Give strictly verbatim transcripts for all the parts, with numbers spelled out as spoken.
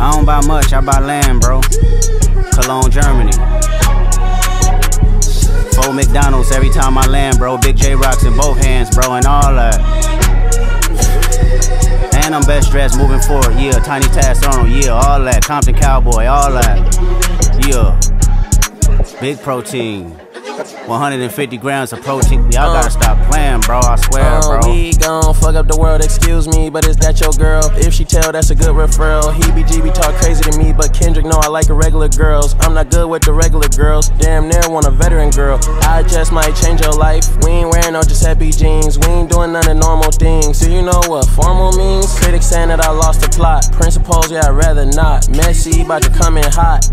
I don't buy much, I buy land, bro. Cologne, Germany. Four McDonald's every time I land, bro. Big J rocks in both hands, bro, and all that. And I'm best dressed moving forward, yeah. Tiny Task on, yeah, all that. Compton Cowboy, all that. Yeah. Big protein. one hundred fifty grams of protein. Y'all uh, gotta stop playing, bro. I swear, uh, bro. We gon' fuck up the world, excuse me, but is that your girl? If she tell, that's a good referral. He B G B talk crazy to me, but Kendrick know I like the regular girls. I'm not good with the regular girls. Damn near want a veteran girl. I just might change your life. We ain't wearing no Giuseppe jeans. We ain't doing none of normal things. So you know what formal means? Critics saying that I lost the plot. Principles, yeah, I'd rather not. Messy, about to come in hot.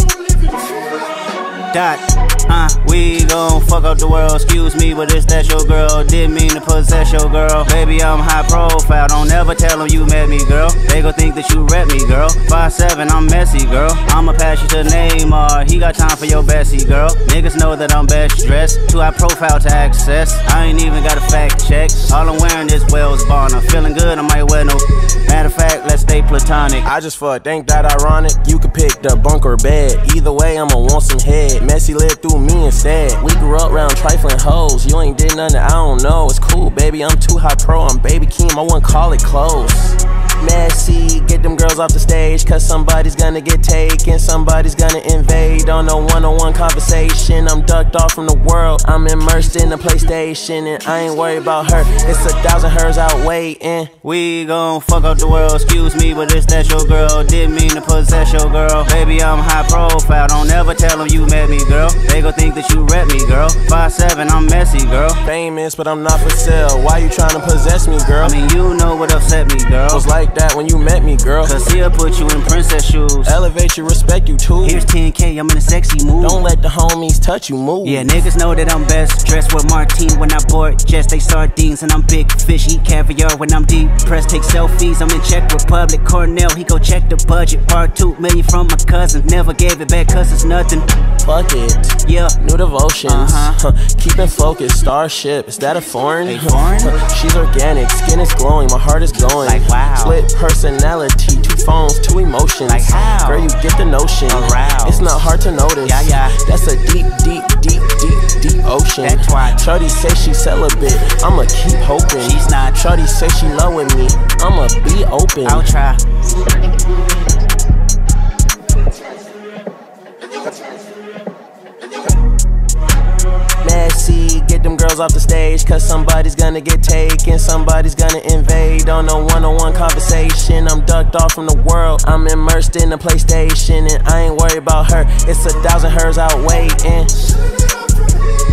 Dot, uh, we gon' fuck up the world, excuse me, but is that your girl? Didn't mean to possess your girl. Baby, I'm high profile, don't ever tell them you met me, girl. They gon' think that you rep me, girl. five seven, I'm messy, girl. I'ma pass you to Neymar, he got time for your Bessie, girl. Niggas know that I'm best dressed, too high profile to access. I ain't even got a fact check, all I'm wearing is Wells Bonner. Feeling good, I might wear no. Matter of fact, let's stay platonic. I just fuck, think that ironic. You could pick the bunk or bed. Either way, I'ma want some head. Messy lived through me instead. We grew up round trifling hoes. You ain't did nothing I don't know. It's cool, baby, I'm too high pro. I'm Baby Keem, I wouldn't call it close. Messy, get them girls off the stage, cause somebody's gonna get taken, somebody's gonna invade on a one-on-one conversation. I'm ducked off from the world, I'm immersed in the PlayStation, and I ain't worried about her, it's a thousand hers out waiting. We gon' fuck up the world, excuse me, but is that your girl? Didn't mean to possess your girl. Baby, I'm high profile, don't ever tell them you met me, girl. They gon' think that you rep me, girl. five seven, I'm messy, girl. Famous, but I'm not for sale, why you tryna possess me, girl? I mean, you know what upset me, girl. Was like that when you met me, girl. Cause he'll put you in princess shoes. Elevate you, respect you too. Here's ten K, I'm in a sexy mood. Don't let the homies touch you, move. Yeah, niggas know that I'm best dressed with Martine when I board jets, they sardines. And I'm big fish, eat caviar when I'm deep pressed. Take selfies, I'm in Czech Republic. Cornell, he go check the budget. Part two million from my cousin. Never gave it back cause it's nothing. Fuck it. Yeah. New devotions. Uh-huh. Keeping focused, Starship. Is that a foreign? Hey, foreign? She's organic, skin is glowing, my heart is going. Like wow. Split personality, two phones, two emotions. Like how? Girl, you get the notion. Aroused. It's not hard to notice. Yeah, yeah. That's a deep, deep, deep, deep, deep ocean. That's why. Shorty say she celibate, I'ma keep hoping. She's not. Shorty say she loving me, I'ma be open. I'll try. Messy, get them girls off the stage, cause somebody's gonna get taken, somebody's gonna invade on a one-on-one conversation. I'm ducked off from the world, I'm immersed in the PlayStation, and I ain't worried about her, it's a thousand hers out waiting.